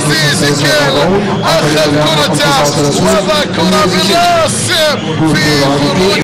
عزيز كيل اخذ كرته وضع كرة بالراس في خروج